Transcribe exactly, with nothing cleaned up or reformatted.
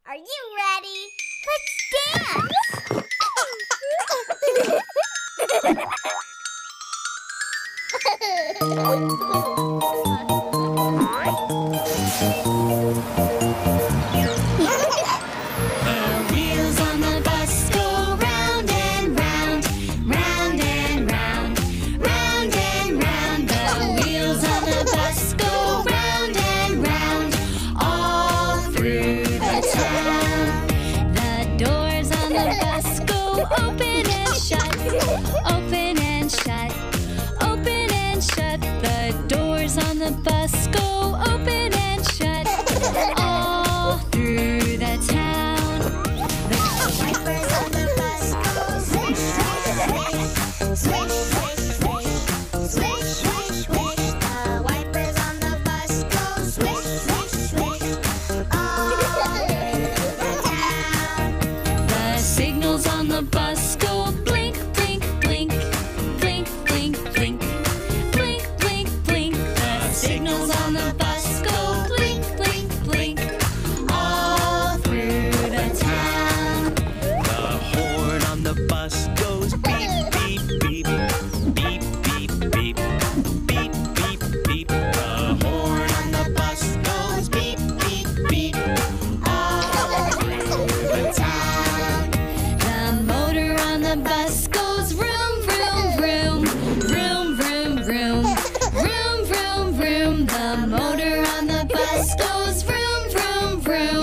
Are you ready? Let's dance! Bus go open and shut all through the town. The wipers on the bus go swish, swish, swish, swish, swish, swish, swish, swish. The wipers on the bus go swish, swish, swish, all through the town. The signals on the bus go blink, blink, blink, blink, blink, blink. Signals on the bus go blink, blink, blink, all through the town. The horn on the bus goes beep, beep, beep, beep, beep, beep, beep, beep, beep. The horn on the bus goes beep, beep, beep, all through the town. The motor on the bus goes vroom, vroom, vroom, vroom, vroom, vroom. The motor on the bus goes vroom, vroom, vroom.